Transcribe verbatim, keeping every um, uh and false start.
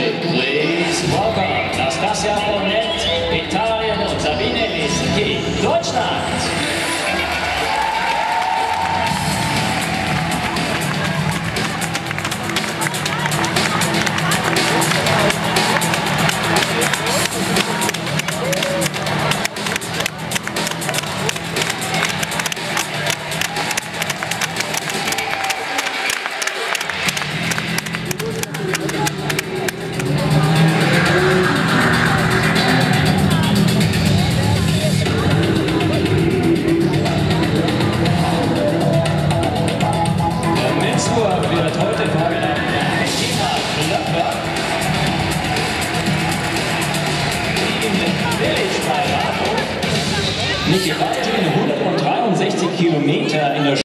Prix Nastassja, Burnett, Italien und Sabine, Lisicki, Deutschland. Wird heute vorgenommen. Nicht gewaltigen hundertdreiundsechzig Kilometer in der